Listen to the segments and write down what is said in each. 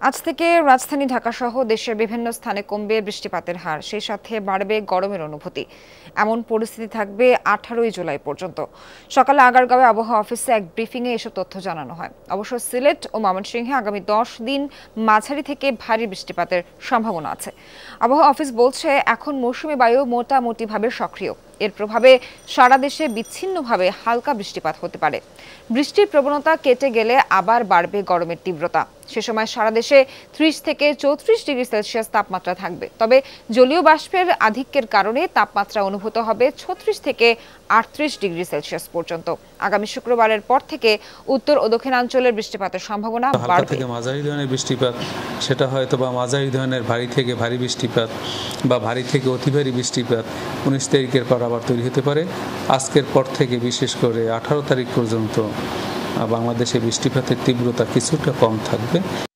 আজ থেকে রাজধানী ঢাকাসহ দেশের বিভিন্ন স্থানে কমবে বৃষ্টিপাতের হার, সেই সাথে বাড়বে গরমের অনুভূতি। এমন পরিস্থিতি থাকবে 18 জুলাই পর্যন্ত। সকালে আগারগাঁওয়ে আবহাওয়া অফিসে এক ব্রিফিংয়ে এসব তথ্য জানানো হয়। অবশ্য সিলেট ও ময়মনসিংহে আগামী 10 দিন মাঝারি থেকে ভারী বৃষ্টিপাতের সম্ভাবনা আছে। আবহাওয়া অফিস বলছে, এখন মৌসুমী বায়ু মোটামুটিভাবে সক্রিয়। এর প্রভাবে সারা দেশে বিচ্ছিন্নভাবে হালকা বৃষ্টিপাত হতে পারে। বৃষ্টির প্রবণতা কেটে গেলে আবার বাড়বে গরমের তীব্রতা। সে সময় সারা দেশে 30 থেকে 34 ডিগ্রি সেলসিয়াস তাপমাত্রা থাকবে। তবে জলীয় বাষ্পের আধিক্যের কারণে তাপমাত্রা অনুভূত হবে 36 থেকে 38 ডিগ্রি সেলসিয়াস পর্যন্ত। আগামী শুক্রবারের পর থেকে উত্তর ও দক্ষিণাঞ্চলের বৃষ্টিপাতের সম্ভাবনা বাড়বে। থেকে মাঝারি ধরনের বৃষ্টিপাত, সেটা হয়তো বা মাঝারি ধরনের ভারী থেকে ভারী বৃষ্টিপাত বা ভারী থেকে অতি ভারী বৃষ্টিপাত 19 তারিখের পর আবার তৈরি হতে পারে। আজকের পর থেকে বিশেষ করে 18 তারিখ পর্যন্ত বাংলাদেশে বৃষ্টিপাতের তীব্রতা কিছুটা কম থাকবে।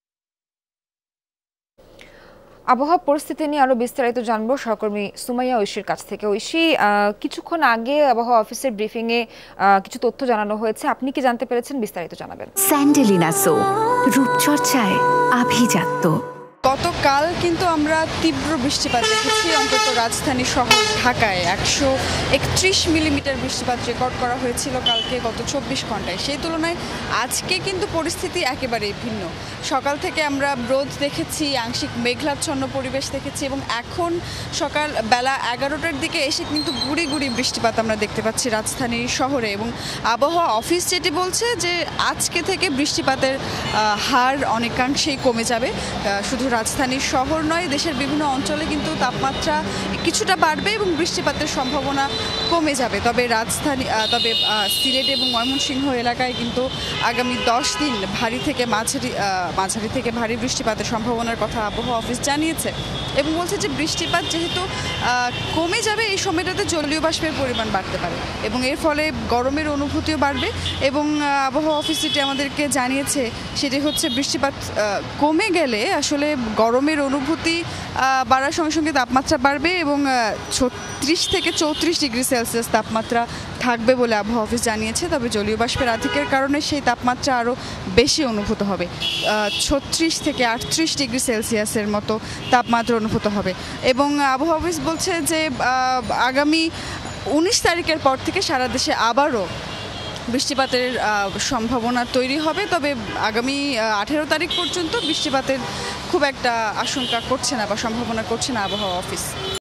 আবহাওয়া পরিস্থিতি নিয়ে আরো বিস্তারিত জানবো সহকর্মী সুমাইয়া ঐশীর কাছ থেকে। ঐশী, কিছুক্ষণ আগে আবহাওয়া অফিসের ব্রিফিংয়ে কিছু তথ্য জানানো হয়েছে, আপনি কি জানতে পেরেছেন? বিস্তারিত জানাবেন। স্যান্ডেলিনা সো, রূপচর্চায় আভিজাত্য। গতকাল কিন্তু আমরা তীব্র বৃষ্টিপাত দেখেছি। অন্তত রাজধানী শহর ঢাকায় 131 মিলিমিটার বৃষ্টিপাত রেকর্ড করা হয়েছিল কালকে গত 24 ঘন্টায়। সেই তুলনায় আজকে কিন্তু পরিস্থিতি একেবারেই ভিন্ন। সকাল থেকে আমরা রোদ দেখেছি, আংশিক মেঘাচ্ছন্ন পরিবেশ দেখেছি এবং এখন সকাল বেলা 11টার দিকে এসে কিন্তু গুড়ি গুড়ি বৃষ্টিপাত আমরা দেখতে পাচ্ছি রাজধানী শহরে। এবং আবহাওয়া অফিস যেটি বলছে যে আজকে থেকে বৃষ্টিপাতের হার অনেকাংশেই কমে যাবে। শুধু রাজধানী শহর নয়, দেশের বিভিন্ন অঞ্চলে কিন্তু তাপমাত্রা কিছুটা বাড়বে এবং বৃষ্টিপাতের সম্ভাবনা কমে যাবে। তবে সিলেট এবং ময়মনসিংহ এলাকায় কিন্তু আগামী 10 দিন ভারী থেকে ভারী বৃষ্টিপাতের সম্ভাবনার কথা আবহাওয়া অফিস জানিয়েছে এবং বলছে যে বৃষ্টিপাত যেহেতু কমে যাবে, এই সময়টাতে জলীয় বাষ্পের পরিমাণ বাড়তে পারে এবং এর ফলে গরমের অনুভূতিও বাড়বে। এবং আবহাওয়া অফিস যেটি আমাদেরকে জানিয়েছে সেটি হচ্ছে বৃষ্টিপাত কমে গেলে আসলে গরমের অনুভূতি বাড়ার সঙ্গে সঙ্গে তাপমাত্রা বাড়বে এবং 36 থেকে 34 ডিগ্রি সেলসিয়াস তাপমাত্রা থাকবে বলে আবহাওয়া অফিস জানিয়েছে। তবে জলীয় বাষ্পের আধিক্যের কারণে সেই তাপমাত্রা আরও বেশি অনুভূত হবে, 36 থেকে 38 ডিগ্রি সেলসিয়াসের মতো তাপমাত্রা অনুভূত হবে। এবং আবহাওয়া অফিস বলছে যে আগামী 19 তারিখের পর থেকে সারা দেশে আবারও বৃষ্টিপাতের সম্ভাবনা তৈরি হবে। তবে আগামী 18 তারিখ পর্যন্ত বৃষ্টিপাতের খুব একটা আশঙ্কা করছে না বা সম্ভাবনা করছে না আবহাওয়া অফিস।